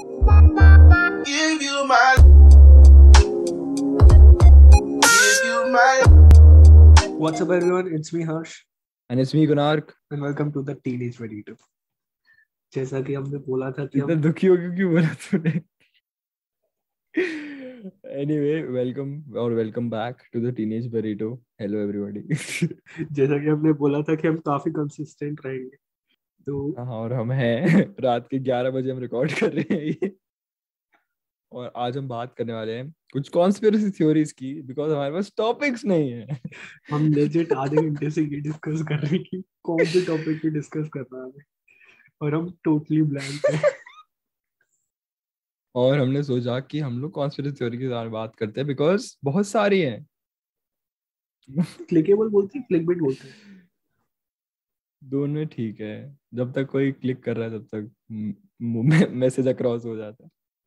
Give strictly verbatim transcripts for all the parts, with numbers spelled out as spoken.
Give you my, give you my. What's up, everyone? It's me, Harsh, And it's me, Gunark. and welcome to the Teenage Verito. जैसा कि हमने बोला था कि इतना हम दुखी हो क्यों क्यों बोला तूने? Anyway, welcome or welcome back to the Teenage Burrito. Hello everybody. जैसा कि हमने बोला था कि हम काफी कंसिस्टेंट रहेंगे, तो हाँ और हम हैं रात के ग्यारह बजे हम रिकॉर्ड कर रहे हैं ये, और आज हम बात करने वाले हैं कुछ कॉन्स्पिरेसी थ्योरीज की, बिकॉज हमारे पास टॉपिक्स नहीं है. हम लेजिट आधे घंटे से ये डिस्कस कर रहे हैं कि कौन से टॉपिक पे डिस्कस करना है हमें, और हम टोटली ब्लैंक हैं. और हमने सोचा कि हम लोग कॉन्स्पिरेसी थ्योरी के बारे में बात करते हैं बिकॉज बहुत सारी हैं. क्लिकेबल बोलते हैं, क्लिकबेट बोलते हैं. दोनों ठीक है, जब तक कोई क्लिक कर रहा है तब तक मैसेज अक्रॉस हो जाता है.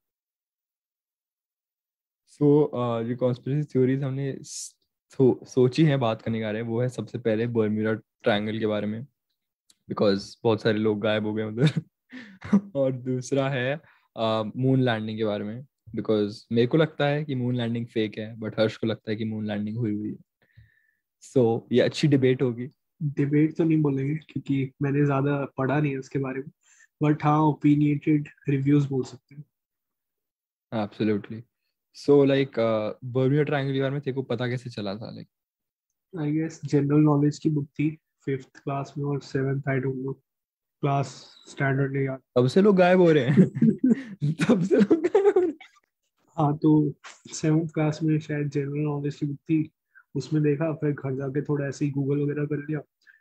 सो so, जो कॉन्स्पिरेसी थ्योरीज हमने सो, सोची है बात करने का रहे वो है सबसे पहले बर्म्यूडा ट्रायंगल के बारे में, बिकॉज बहुत सारे लोग गायब हो गए उधर. और दूसरा है मून uh, लैंडिंग के बारे में, बिकॉज मेरे को लगता है कि मून लैंडिंग फेक है, बट हर्ष को लगता है कि मून लैंडिंग हुई हुई है. सो so, ये अच्छी डिबेट होगी. डिबेट तो नहीं बोलेंगे क्योंकि मैंने ज्यादा पढ़ा नहीं है उसके बारे में, बट हाँ ओपिनियटेड रिव्यूज बोल सकते हैं. Absolutely. So like Bermuda Triangle के बारे में तेरे को पता कैसे चला था? Like I guess general knowledge की बुक थी फिफ्थ क्लास में और seventh, I don't know, class standard नहीं याद. तब से लोग गायब हो रहे हैं. तब से लोग गायब हो रहे हैं. हाँ, तो सेवेंथ क्लास में शायद जनरल नॉलेज की बुक थी, उसमें देखा, फिर घर जाके थोड़ा ऐसे ही गूगल वगैरह कर लिया,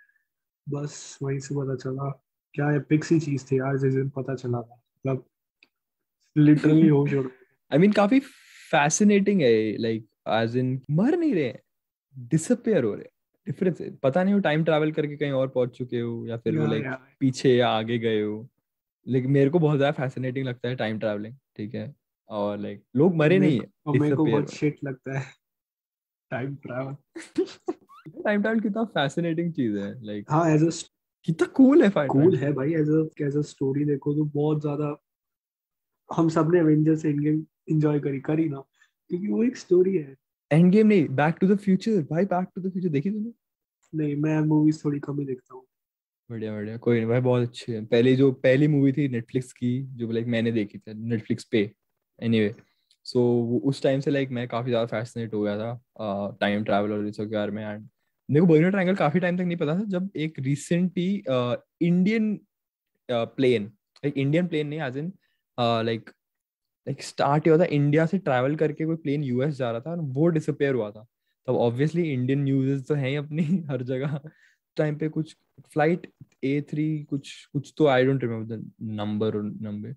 बस वहीं से पता चला. क्या एपिक सी चीज थी यार, जिस दिन पता चला था, मतलब लिटरली होश उड़ गया. आई मीन काफी फैसिनेटिंग है, लाइक एज इन मर नहीं रहे, डिसअपियर हो रहे. डिफरेंस है, पता नहीं वो टाइम ट्रैवल करके कहीं और पहुंच चुके हो या फिर वो या, लाइक या, पीछे या आगे गए हो. लेकिन मेरे को बहुत ज्यादा फैसिनेटिंग लगता है टाइम ट्रैवलिंग, ठीक है. और लाइक लोग मरे मेरे नहीं है, को मेरे को डिसअपियर बहुत शिट लगता है टाइम ट्रैवल. टाइम ट्रैवल कितना फैसिनेटिंग चीज है, लाइक हाँ, एज अ कितना कूल है. फाइट कूल है भाई, as a as a story देखो तो बहुत ज्यादा. हम सब ने एवेंजर्स एंड गेम एंजॉय करी करी ना, क्योंकि वो एक स्टोरी है. एंड गेम नहीं, बैक टू द फ्यूचर भाई. बैक टू द फ्यूचर देखी तूने? नहीं, मैं मूवीज थोड़ी कम ही देखता हूँ. बढ़िया बढ़िया, कोई नहीं भाई, बहुत अच्छी है. पहली जो पहली मूवी थी नेटफ्लिक्स की जो लाइक मैंने देखी थी नेटफ्लिक्स पे. एनीवे, सो उस टाइम से लाइक मैं काफी ज्यादा फैसिनेट हो गया था टाइम ट्रैवल और इस सब के बारे में. एंड मेरे को बर्म्यूडा ट्रायंगल काफी टाइम तक नहीं पता था, जब एक recently Indian plane, like Indian plane नहीं, as in like like start हुआ था इंडिया से ट्रैवल करके, कोई प्लेन यूएस जा रहा था और वो डिसअपेयर हुआ था. तब ऑब्वियसली इंडियन न्यूज़ तो है ही अपनी हर जगह. टाइम पे कुछ फ्लाइट ए थ्री कुछ कुछ तो I don't remember the number और नंबर.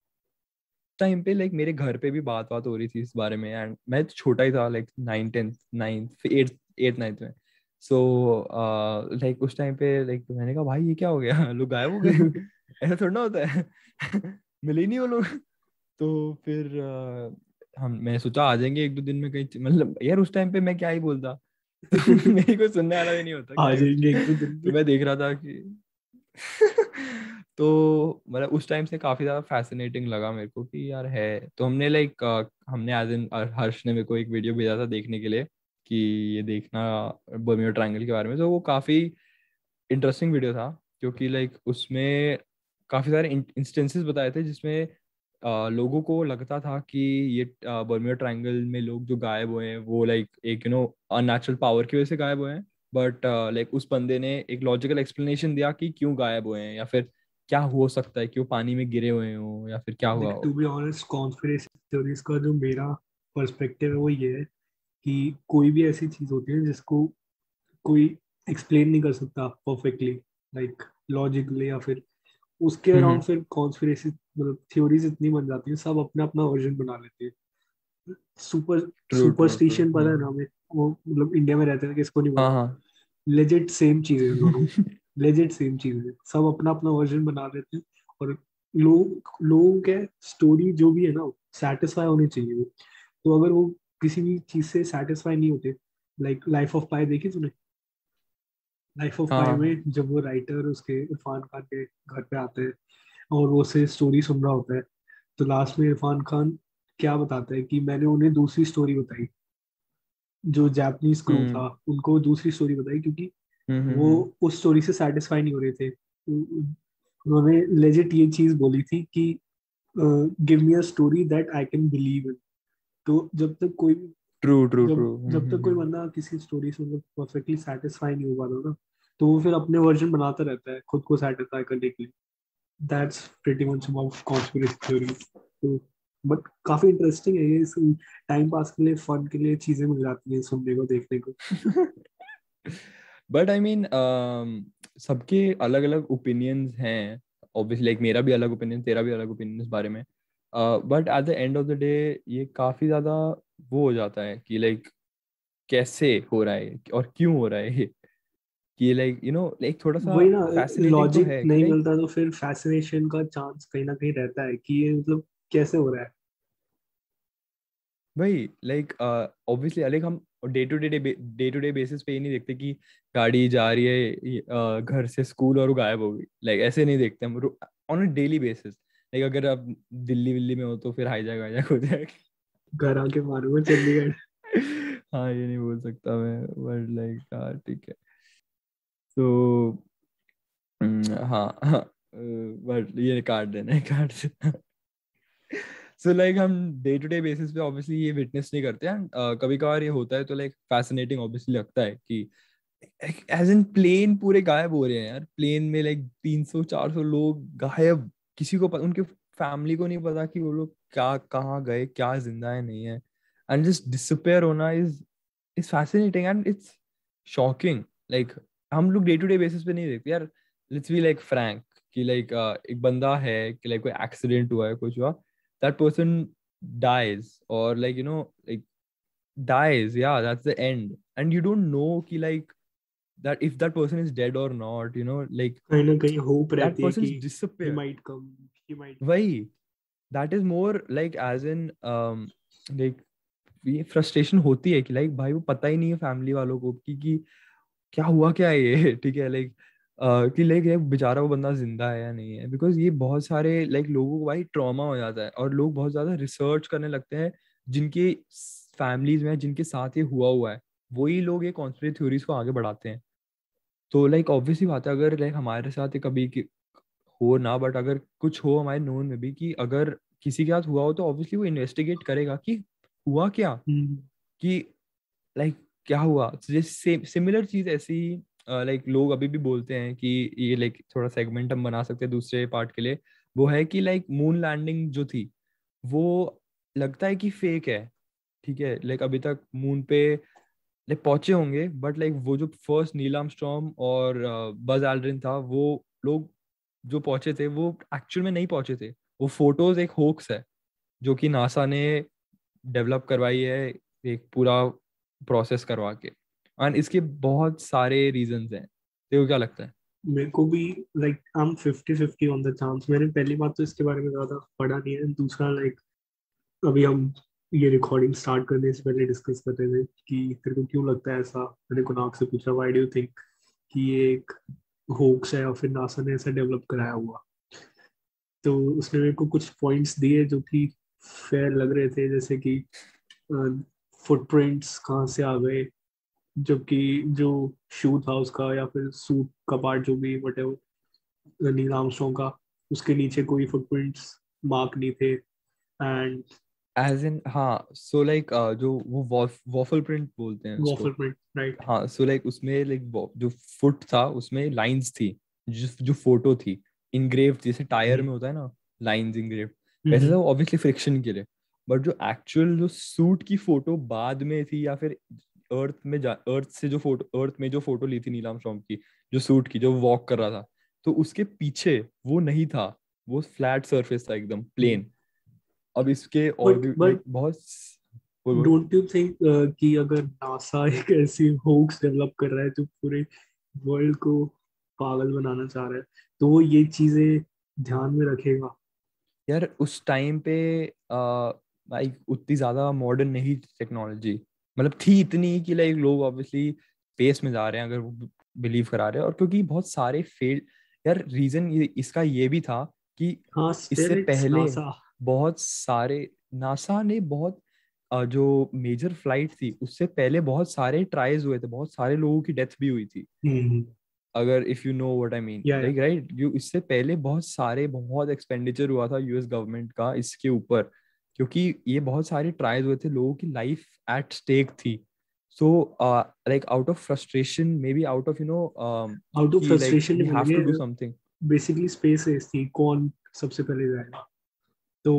टाइम पे लाइक मेरे घर पे भी बात बात हो रही थी इस बारे में, एंड मैं तो छोटा ही था, like nine tenth ninth eighth eighth ninth में. सो लाइक उस टाइम पे लाइक मैंने कहा भाई ये क्या हो गया, लोग गायब हो गए. ऐसा थोड़ा ना होता है. मिले ही नहीं वो लोग. तो फिर uh, हम मैं सोचा आ जाएंगे एक दो दिन में कहीं, मतलब यार उस टाइम पे मैं क्या ही बोलता. मेरी कोई सुनने वाला भी नहीं होता, आ क्या ही जाएंगे एक दो दिन तो में. मैं देख रहा था कि तो मतलब उस टाइम से काफी ज्यादा फैसिनेटिंग लगा मेरे को कि यार है. तो हमने लाइक हमने एज इन हर्ष ने मेरे को एक वीडियो भेजा था देखने के लिए कि ये देखना बर्म्यूडा ट्रायंगल के बारे में. तो वो काफी इंटरेस्टिंग वीडियो था, क्योंकि लाइक उसमें काफी सारे इंस्टेंसेस बताए थे जिसमें अ, लोगों को लगता था कि ये बर्म्यूडा ट्रायंगल में लोग जो गायब हुए हैं वो लाइक एक यू नो अननेचुरल पावर की वजह से गायब हुए हैं. बट लाइक उस बंदे ने एक लॉजिकल एक्सप्लेनेशन दिया कि क्यों गायब हुए हैं, या फिर क्या हो सकता है, क्यों पानी में गिरे हुए हो, या फिर क्या हुआ देख, हो. To be honest, conspiracy theories का जो मेरा पर्सपेक्टिव है वो ये है कि कोई भी ऐसी चीज होती है जिसको कोई एक्सप्लेन नहीं कर सकता परफेक्टली, लाइक लॉजिकली, या फिर उसके हम्म. अराउंड फिर कॉन्स्पिरेसी मतलब थ्योरीज इतनी बन जाती हैं, सब अपना अपना वर्जन बना लेते हैं. Super true true true. Superstition पता है ना हमें, वो मतलब इंडिया में रहते हैं, किसको नहीं हाँ पता. हाँ. लेजिट सेम चीज है दोनों. लेजिट सेम चीज है, सब अपना अपना वर्जन बना लेते हैं. और लोग लोगों के स्टोरी जो भी है ना, सेटिस्फाई होनी चाहिए वो. तो अगर वो किसी भी चीज से सेटिस्फाई नहीं होते, लाइक लाइफ ऑफ पाई देखी तूने? लाइफ ऑफ हाँ पाई हाँ. में जब वो राइटर उसके इरफान खान के घर पे आते हैं और वो से स्टोरी सुन रहा होता है, तो लास्ट में इरफान खान क्या बताता है कि मैंने उन्हें दूसरी स्टोरी बताई, जो जापानीज क्रू हम्म था उनको दूसरी स्टोरी बताई, क्योंकि हम्म वो हम्म उस स्टोरी से सेटिस्फाई नहीं हो रहे थे। उन्होंने लेजिट ये चीज बोली थी कि give me a story that I can believe in. तो जब तक कोई ट्रू ट्रू जब ट्रू जब तक कोई बंदा किसी स्टोरी से मतलब परफेक्टली सेटिस्फाई नहीं हो पाता ना, तो वो फिर अपने वर्जन बनाता रहता है खुद को सेटिस्फाई करने के लिए। That's pretty much about conspiracy theories. तो बट काफी इंटरेस्टिंग है ये, टाइम पास के लिए, फन के लिए चीजें मिल जाती हैं सुनने को, देखने को। बट आई मीन सबके अलग अलग ओपिनियंस हैं ऑब्वियसली, लाइक मेरा भी अलग ओपिनियन, तेरा भी अलग ओपिनियन इस बारे में। But at the end of the day ये काफी ज्यादा वो हो जाता है कि लाइक कैसे हो रहा है और क्यों हो रहा है ये, कि लाइक यू नो लाइक थोड़ा सा वही ना, फैसिनेटिंग तो लॉजिक है कि नहीं लाइक मिलता तो फिर फैसिनेशन का चांस कहीं ना कहीं रहता है कि ये मतलब कैसे हो रहा है। भाई लाइक ऑब्वियसली लाइक हम day to day day to day basis पे ही नहीं देखते कि गाड़ी जा रही है ये, uh, घर से स्कूल और वो गायब हो गई, लाइक ऐसे नहीं देखते हम on a daily basis. Like अगर आप दिल्ली विल्ली में हो तो फिर हाईजैक वाईजैक हो जाएगा। घर आके मारूंगा चंडीगढ़। हाँ ये नहीं बोल सकता मैं, बट लाइक हाँ ठीक है। तो हाँ हाँ बट ये काट देना है, काट देना। सो लाइक हम डे टू डे बेसिस पे ऑब्वियसली ये विटनेस नहीं करते हैं, कभी कभार ये होता है तो लाइक फैसिनेटिंग ऑब्वियसली लगता है कि एज इन प्लेन पूरे गायब हो रहे हैं यार, प्लेन में लाइक तीन सौ चार सौ लोग गायब, किसी को पता, उनके फैमिली को नहीं पता कि वो लोग क्या कहाँ गए, क्या जिंदा है नहीं है, एंड जस्ट डिसअपेयर होना is is fascinating and it's shocking. Like हम लोग डे टू डे बेसिस पे नहीं देखते यार। लेट्स बी लाइक फ्रैंक कि लाइक एक बंदा है कि लाइक कोई एक्सीडेंट हुआ है, कुछ हुआ, that person dies or like you know like dies, yeah, that's the end, and you don't know ki like that if that person is dead or not, you know like कहीं ना कहीं hope that रहती है कि person's he disappear. might come, he might come। Why? That is more like as in um like ये frustration होती है कि लाइक भाई वो पता ही नहीं है फैमिली वालों को कि, कि क्या हुआ क्या है ये ठीक है लाइक कि लाइक ये बेचारा वो बंदा जिंदा है या नहीं है, बिकॉज ये बहुत सारे लाइक लोगों को भाई ट्रॉमा हो जाता है और लोग बहुत ज्यादा रिसर्च करने लगते हैं जिनके फैमिलीज में जिनके साथ ये हुआ हुआ है, वही लोग ये कॉन्स्पिरेसी थ्योरीज को आगे बढ़ाते हैं। तो लाइक ऑब्वियसली बात है अगर लाइक हमारे साथ ये कभी कि- हो ना, बट अगर कुछ हो हमारे नोन में भी कि अगर किसी के साथ हुआ हो तो ऑब्वियसली वो इन्वेस्टिगेट करेगा कि हुआ क्या, हम्म। कि लाइक क्या हुआ। जैसे सिमिलर चीज ऐसी लाइक लोग अभी भी बोलते हैं कि ये लाइक थोड़ा सेगमेंट हम बना सकते हैं दूसरे पार्ट के लिए, वो है कि लाइक मून लैंडिंग जो थी वो लगता है कि फेक है, ठीक है, लाइक अभी तक मून पे लाइक पहुंचे होंगे, बट लाइक वो जो फर्स्ट नील आर्मस्ट्रॉन्ग और बज एल्ड्रिन था, वो लोग जो पहुंचे थे वो एक्चुअल में नहीं पहुंचे थे, वो फोटोज एक होक्स है जो कि नासा ने डेवलप करवाई है एक पूरा प्रोसेस करवा के, एंड इसके बहुत सारे रीजंस हैं। तेरे को क्या लगता है? मेरे को भी like I am fifty fifty on the chance. मैंने पहली बात तो इसके बारे में ज्यादा पढ़ा नहीं है, दूसरा लाइक अभी हम ये रिकॉर्डिंग स्टार्ट करने से पहले डिस्कस कर रहे थे कि तेरे को क्यों लगता है ऐसा। मैंने कुनाक से पूछा व्हाई डू यू थिंक कि ये एक होक्स है और फिर नासा ने ऐसा डेवलप कराया हुआ। तो उसने मेरे को कुछ पॉइंट्स दिए जो कि फेयर लग रहे थे, जैसे कि फुटप्रिंट्स कहाँ से आ गए, जबकि जो शू था उसका या फिर सूट का पार्ट जो भी वटेवर नील आर्मस्ट्रॉन्ग का, उसके नीचे कोई फुटप्रिंट्स मार्क नहीं थे। एंड एज इन हाँ, सो लाइक जो वो वॉफल प्रिंट बोलते हैं उसको, वॉफल प्रिंट, राइट। हाँ, सो लाइक उसमें लाइक जो फुट था उसमें लाइंस थी, जो जो फोटो थी इनग्रेव, जैसे टायर में होता है ना लाइंस इनग्रेव, वैसे तो ऑब्वियसली फ्रिक्शन के लिए, बट जो एक्चुअल जो सूट की फोटो बाद में थी या फिर अर्थ में जा अर्थ से जो फोटो अर्थ में जो फोटो ली थी नील आर्मस्ट्रॉन्ग की, जो सूट की जो वॉक कर रहा था, तो उसके पीछे वो नहीं था, वो फ्लैट सरफेस था एकदम प्लेन। अब इसके और बट भी बट लाइक बहुत बोल बोल। डोंट यू थिंक कि अगर नासा एक ऐसी होक्स डेवलप कर रहा है जो पूरे वर्ल्ड को पागल बनाना चाह रहा है, तो वो ये चीजें ध्यान में रखेगा? यार उस टाइम पे लाइक उतनी ज्यादा मॉडर्न नहीं टेक्नोलॉजी, मतलब थी इतनी कि लाइक लोग ऑब्वियसली स्पेस में जा रहे हैं अगर वो बिलीव करा रहे हैं, और क्योंकि बहुत सारे फेल, यार रीजन ये, इसका ये भी था कि हाँ, इससे स्टिल इट्स पहले नासा। बहुत सारे नासा ने बहुत अ, जो मेजर फ्लाइट थी उससे पहले बहुत सारे ट्राइज हुए थे, बहुत सारे लोगों की डेथ भी हुई थी, हम्म, अगर if you know what I mean, या या लाइक राइट यू, इससे पहले बहुत सारे बहुत एक्सपेंडिचर हुआ था यूएस गवर्नमेंट का इसके ऊपर, क्योंकि ये बहुत सारे ट्रायल्स हुए थे, लोगों की लाइफ एट स्टेक थी। So like out of frustration, maybe out of you know out of कि लाइक फ्रस्ट्रेशन वी ही हैव टू डू बोलेंगे। समथिंग। बेसिकली स्पेस रेस थी, कौन सबसे पहले जाएगा। तो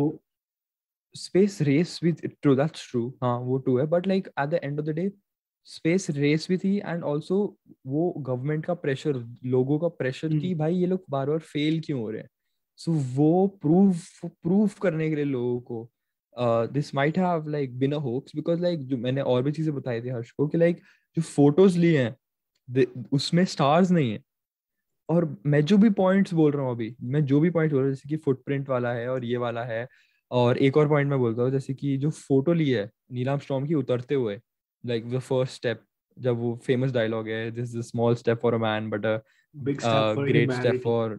स्पेस रेस भी, ट्रू, दैट्स ट्रू, हाँ वो ट्रू है, but like at the end of the day space race भी थी, एंड ऑल्सो वो गवर्नमेंट का प्रेशर, लोगों का प्रेशर कि भाई ये लोग बार बार फेल क्यों हो रहे हैं। सो so, वो प्रूव प्रूव करने के लिए लोगों को this might have like been a hoax, because like जो मैंने और भी चीजें बताई थी हर्ष को कि लाइक जो फोटोज लिए हैं दे- उसमें स्टार्स नहीं है। और मैं जो भी पॉइंट्स बोल रहा हूँ अभी, मैं जो भी पॉइंट बोल रहा हूँ जैसे कि फुटप्रिंट वाला है और ये वाला है, और एक और पॉइंट मैं बोलता हूँ जैसे कि जो फोटो ली है नील आर्मस्ट्रॉन्ग की उतरते हुए, लाइक द फर्स्ट स्टेप, जब वो फेमस डायलॉग है, this is a small step for a man but a big step for great step humanity. For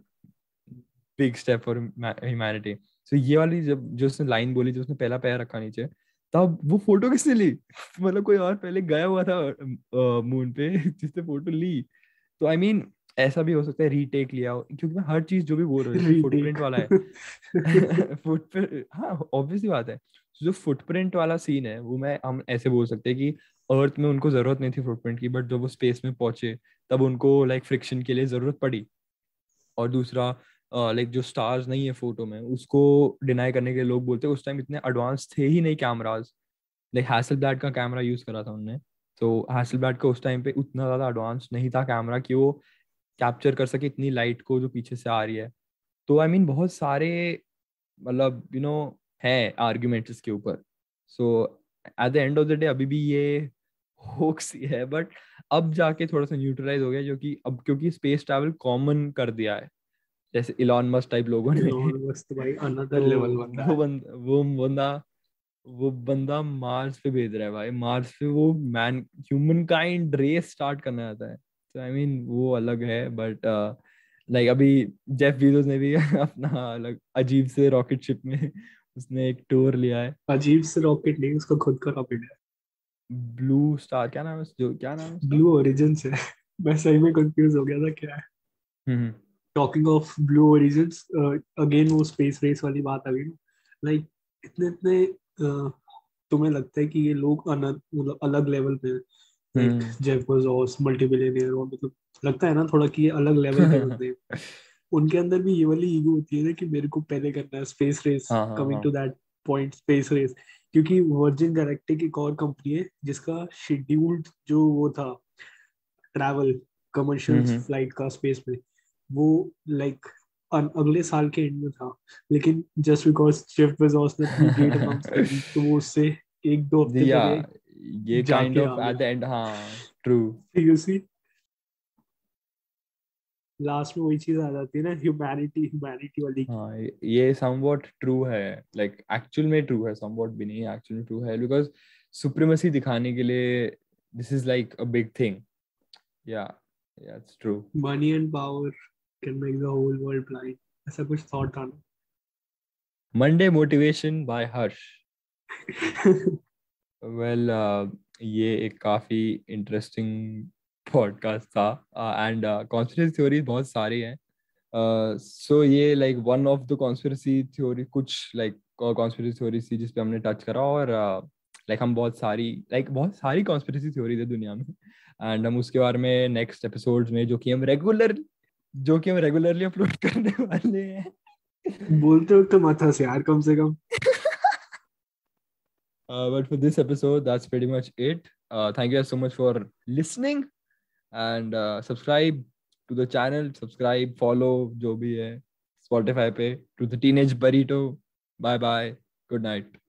big step for humanity. So ये वाली जब जो उसने लाइन बोली, जो उसने पहला पैर रखा नीचे, तब वो फोटो किसने ली? मतलब कोई और पहले गया हुआ था मून पे जिसने फोटो ली। तो आई I मीन mean, ऐसा भी हो सकता है रीटेक लिया हो, क्योंकि मैं हर चीज जो भी बोल रहा हूँ, जैसे रीटेक। फुटप्रिंट वाला है फुटप्रिंट, हाँ ऑब्वियसली बात है। जो फुटप्रिंट वाला सीन है वो मैं हम ऐसे बोल सकते हैं कि अर्थ में उनको जरूरत नहीं थी फुटप्रिंट की, बट जब वो स्पेस में पहुंचे तब उनको लाइक फ्रिक्शन के लिए जरूरत पड़ी। और दूसरा लाइक जो स्टार्स नहीं है फोटो में, उसको डिनाई करने के लिए लोग बोलते हैं उस टाइम इतने एडवांस थे ही नहीं कैमराज, लाइक हैसलब्लैड का कैमरा यूज करा था उनने। तो हैसलब्लैड का उस टाइम पे उतना ज्यादा एडवांस नहीं था कैमरा कि वो कैप्चर कर सके इतनी लाइट को जो पीछे से आ रही है। तो आई I मीन mean, बहुत सारे मतलब यू नो है आर्ग्यूमेंट्स इसके ऊपर। So at the end of the day अभी भी ये होक्स ही है, बट अब जाके थोड़ा सा न्यूट्रलाइज हो गया, जो कि अब क्योंकि स्पेस ट्रैवल कॉमन कर दिया है, जैसे इलॉन मस्क टाइप लोगों ने इलॉन मस्क भाई अनदर तो लेवल बंदा वो है। बंदा वो बंदा वो बंदा मार्स पे भेज रहा है भाई, मार्स पे वो man humankind race start करना चाहता है। तो आई मीन वो अलग है, बट लाइक अभी जेफ बीजोस ने भी अपना अलग अजीब से रॉकेट शिप में उसने एक टूर लिया है। अजीब से रॉकेट नहीं, उसका खुद का रॉकेट है। ब्लू स्टार, क्या नाम है उस- जो क्या नाम है उसका? ब्लू ओरिजिन से। मैं सही में कंफ्यूज हो गया था क्या है। Hmm talking of Blue Origins, again वो स्पेस रेस वाली बात आ गई ना। लाइक इतने इतने uh, तुम्हें लगता है कि ये लोग अन- मतलब अलग लेवल पे, like hmm Jeff Bezos multi billionaire, और मतलब लगता है ना थोड़ा कि ये अलग लेवल के बंदे हैं। उनके अंदर भी ये वाली ईगो होती है ना कि मेरे को पहले करना है स्पेस रेस, हाँ हाँ कमिंग हाँ। To that point space race. क्योंकि वर्जिन गैलेक्टिक एक और कंपनी है जिसका शेड्यूल्ड जो वो था travel, commercial hmm hmm. Flight का स्पेस में, वो लाइक अगले साल के एंड में था। लेकिन जस्ट बिकॉज जेफ बेजोस ने अपनी डेट अनाउंस कर दी तो वो उससे एक दो हफ्ते या पहले ये काइंड जाके ऑफ आ एट द गया। एंड, हाँ ट्रू। सीरियसली लास्ट में वही चीज आ जाती है ना, ह्यूमैनिटी ह्यूमैनिटी वाली की। हाँ ये ये समवॉट ट्रू है, लाइक एक्चुअल में ट्रू है, समवॉट भी नहीं, एक्चुअल में ट्रू है, बिकॉज सुप्रीमेसी दिखाने के लिए this is like a big thing. या या it's true. Money and power can make the whole world blind, ऐसा कुछ थॉट था मंडे मोटिवेशन बाय हर्ष। ना। वेल ये एक काफी इंटरेस्टिंग पॉडकास्ट था, एंड कॉन्स्पिरेसी थ्योरी बहुत सारी हैं। सो ये like one of the conspiracy theory, कुछ लाइक कॉन्स्पिरेसी थ्योरी थी जिस पे हमने टच करा, और लाइक हम बहुत सारी लाइक बहुत सारी कॉन्स्पिरेसी थ्योरी है दुनिया में, एंड हम उसके बारे में नेक्स्ट एपिसोड्स में, जो कि हम रेगुलर जो कि हम रेगुलरली अपलोड करने वाले हैं। बोलते हो तो मत हंस यार कम से कम। Uh, but for this episode, that's pretty much it. Uh, thank you guys so much for listening, and uh, subscribe to the channel. Subscribe, follow, जो भी है Spotify पे, to the Teenage Burrito. Bye bye. Good night.